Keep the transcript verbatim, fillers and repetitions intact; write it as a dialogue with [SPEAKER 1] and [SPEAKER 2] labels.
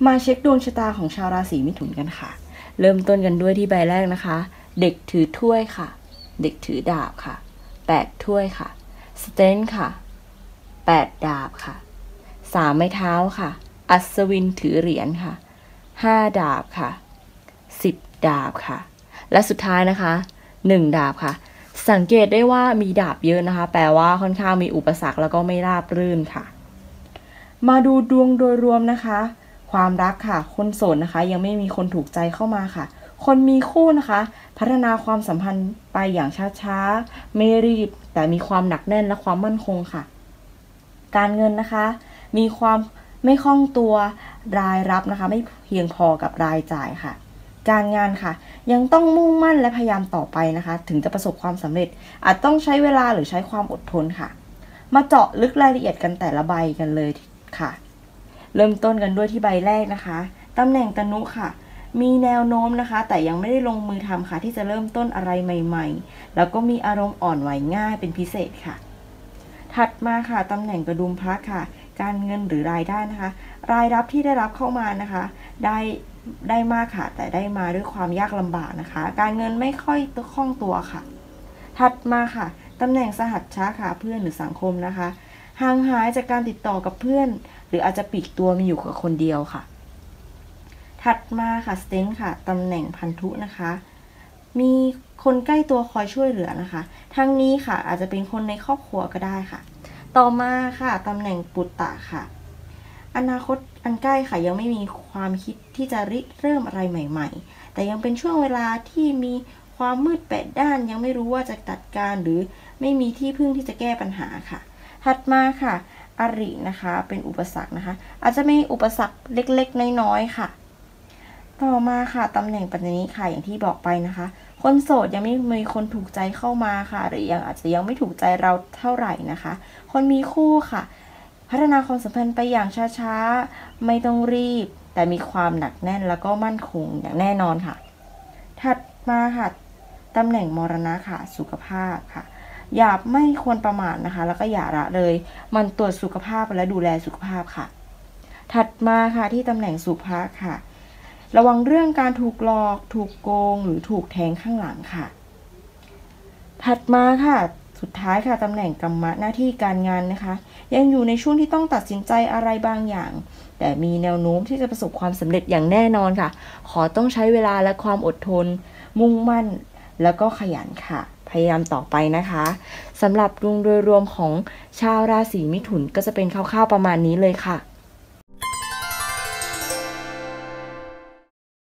[SPEAKER 1] มาเช็คดวงชะตาของชาวราศีมิถุนกันค่ะเริ่มต้นกันด้วยที่ใบแรกนะคะเด็กถือถ้วยค่ะเด็กถือดาบค่ะแปดถ้วยค่ะสเตนค่ะแปดดาบค่ะสามไม้เท้าค่ะอัศวินถือเหรียญค่ะห้าดาบค่ะสิบดาบค่ะและสุดท้ายนะคะหนึ่งดาบค่ะสังเกตได้ว่ามีดาบเยอะนะคะแปลว่าค่อนข้างมีอุปสรรคแล้วก็ไม่ราบรื่นค่ะมาดูดวงโดยรวมนะคะความรักค่ะคนโสดนะคะยังไม่มีคนถูกใจเข้ามาค่ะคนมีคู่นะคะพัฒนาความสัมพันธ์ไปอย่างช้าๆไม่รีบแต่มีความหนักแน่นและความมั่นคงค่ะการเงินนะคะมีความไม่คล่องตัวรายรับนะคะไม่เพียงพอกับรายจ่ายค่ะการงานค่ะยังต้องมุ่งมั่นและพยายามต่อไปนะคะถึงจะประสบความสำเร็จอาจต้องใช้เวลาหรือใช้ความอดทนค่ะมาเจาะลึกรายละเอียดกันแต่ละใบกันเลยค่ะเริ่มต้นกันด้วยที่ใบแรกนะคะตำแหน่งตนุค่ะมีแนวโน้มนะคะแต่ยังไม่ได้ลงมือทำค่ะที่จะเริ่มต้นอะไรใหม่ๆแล้วก็มีอารมณ์อ่อนไหวง่ายเป็นพิเศษค่ะถัดมาค่ะตำแหน่งกระดุมพระค่ะการเงินหรือรายได้นะคะรายรับที่ได้รับเข้ามานะคะได้ได้มากค่ะแต่ได้มาด้วยความยากลำบากนะคะการเงินไม่ค่อยคล่องตัวค่ะถัดมาค่ะตำแหน่งสหัชชะค่ะเพื่อนหรือสังคมนะคะห่างหายจากการติดต่อกับเพื่อนหรืออาจจะปลีกตัวมีอยู่กับคนเดียวค่ะถัดมาค่ะสเตนค่ะตำแหน่งพันธุนะคะมีคนใกล้ตัวคอยช่วยเหลือนะคะทั้งนี้ค่ะอาจจะเป็นคนในครอบครัวก็ได้ค่ะต่อมาค่ะตำแหน่งปุตตะค่ะอนาคตอันใกล้ค่ะยังไม่มีความคิดที่จะริเริ่มอะไรใหม่ๆแต่ยังเป็นช่วงเวลาที่มีความมืดแปดด้านยังไม่รู้ว่าจะจัดการหรือไม่มีที่พึ่งที่จะแก้ปัญหาค่ะถัดมาค่ะอรินะคะเป็นอุปสรรคนะคะอาจจะมีอุปสรรคเล็กๆน้อยๆค่ะต่อมาค่ะตำแหน่งปัจจุบันค่ะอย่างที่บอกไปนะคะคนโสดยังไม่มีคนถูกใจเข้ามาค่ะหรือยังอาจจะยังไม่ถูกใจเราเท่าไหร่นะคะคนมีคู่ค่ะพัฒนาความสัมพันธ์ไปอย่างช้าๆไม่ต้องรีบแต่มีความหนักแน่นแล้วก็มั่นคงอย่างแน่นอนค่ะถัดมาค่ะตำแหน่งมรณะค่ะสุขภาพค่ะอย่าไม่ควรประมาทนะคะแล้วก็อย่าละเลยมันตรวจสุขภาพและดูแลสุขภาพค่ะถัดมาค่ะที่ตำแหน่งสุภะค่ะระวังเรื่องการถูกหลอกถูกโกงหรือถูกแทงข้างหลังค่ะถัดมาค่ะสุดท้ายค่ะตำแหน่งกรรมะหน้าที่การงานนะคะยังอยู่ในช่วงที่ต้องตัดสินใจอะไรบางอย่างแต่มีแนวโน้มที่จะประสบความสำเร็จอย่างแน่นอนค่ะขอต้องใช้เวลาและความอดทนมุ่งมั่นแล้วก็ขยันค่ะพยายามต่อไปนะคะสำหรับดวงโดยรวมของชาวราศีมิถุนก็จะเป็นคร่าวๆประมาณนี้เลยค่ะ